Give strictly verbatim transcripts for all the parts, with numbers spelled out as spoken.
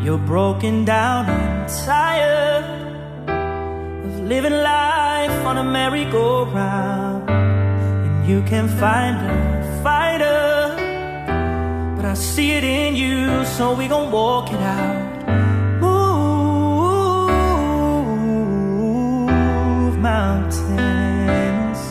you're broken down and tired of living life on a merry-go-round, and you can find a fighter, but I see it in you, so we gon' walk it out. Move mountains,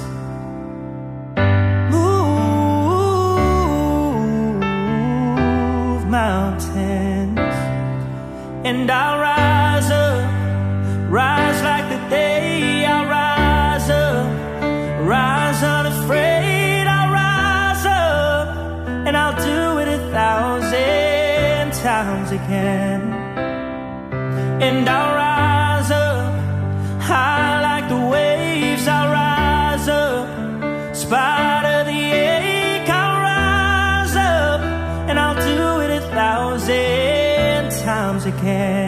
move mountains, and I'll rise up, rise like the day. I'll rise up, rise unafraid. I'll rise up, and I'll do it a thousand times again. And I'll rise up, high like the waves. I'll rise up, spite of the ache. I'll rise up, and I'll do it a thousand times again.